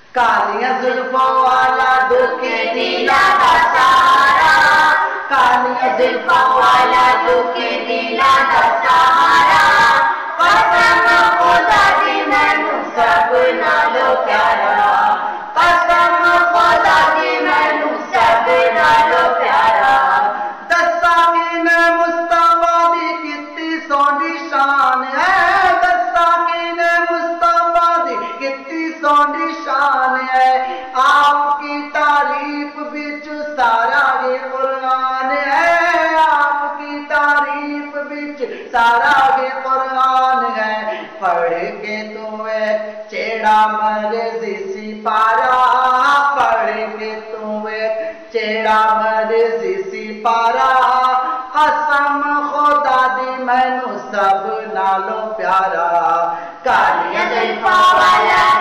कालियां जुल्फों वाला दुखी दिला दा सहारा, कालियां जुल्फों वाला दुखी दिला दा सहारा। कसम खुदा दी मैनू सब नालों प्यारा, कसम खुदा दी मैनू सब नालों प्यारा। दसांगी ने मुस्तफा दी कितनी सोहनी शान है, दसांगी ने मुस्तफा दी कितनी सोहनी शान है। आपकी तारीफ बिच सारा ये कुरान है, आपकी तारीफ बिच सारा ये कुरान है। पढ़ के तुम्हें चेड़ा मर्जी सिपारा, पढ़ के तुम्हें चेड़ा मर्जी सिपारा। कसम खुदा दी मैनू सब नालों प्यारा, कालियां जुल्फां वाला